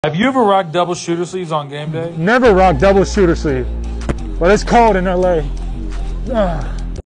Have you ever rocked double shooter sleeves on game day? Never rocked double shooter sleeve, but it's cold in LA.